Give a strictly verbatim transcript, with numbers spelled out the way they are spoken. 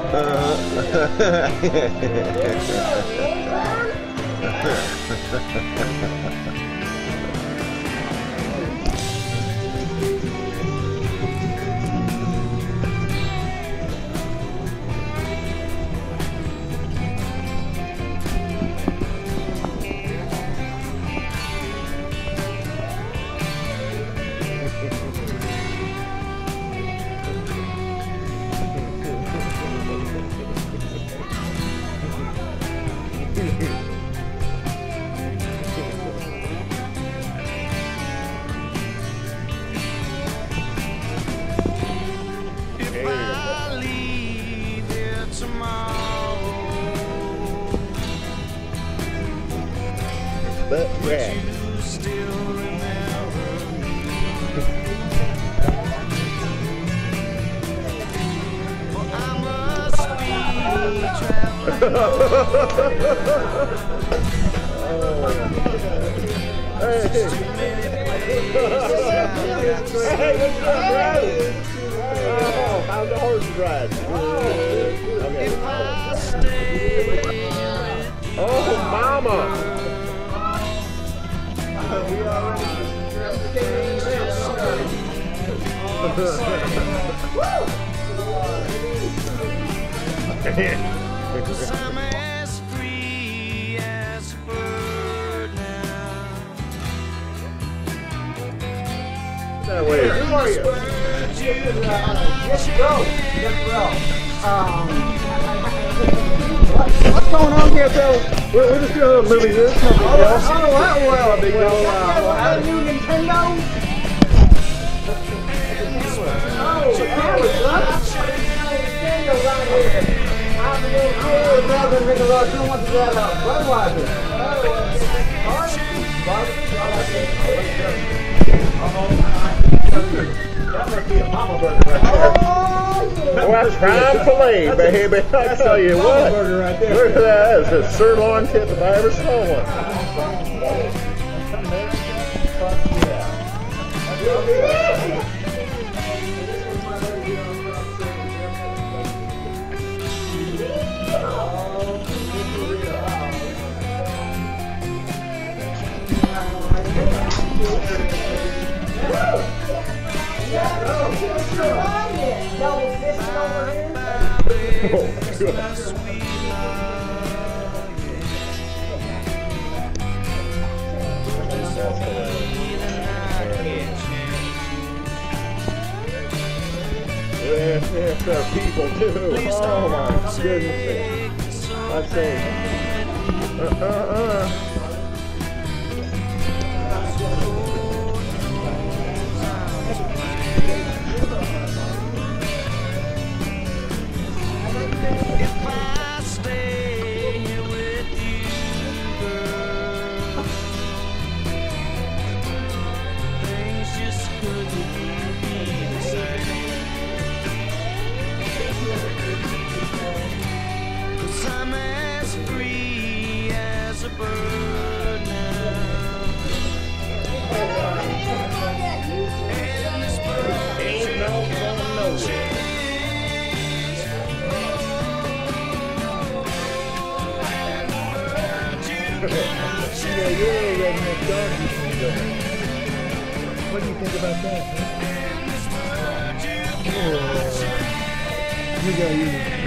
But yeah. Hey, what's up, bro? Oh, how's the horse ride? Okay. Oh, mama! We I'm as free as a bird now. That way. Who are you? Yes, bro. Yes, bro. Um, what, what's going on here, Bill? We're, we're just doing a little movie here. Oh, oh, well, well, big deal. Uh, how do you Nintendo? Oh, that was up. Nintendo right here. I'm a little kid, brother, nigga, Lord, who wants to get up? Budweiser. That must be a mama burger right there. Well, that's prime filet, baby. I tell you what. Look at that. That's a sirloin tip if I ever saw one. Yeah, yeah, there are people too. Oh my goodness. I say, uh, uh, uh. I'm as free as a bird now. And this bird ain't no gonna know it. Yeah, you're a redneck dog. What do you think about that? Huh? Oh, you got you.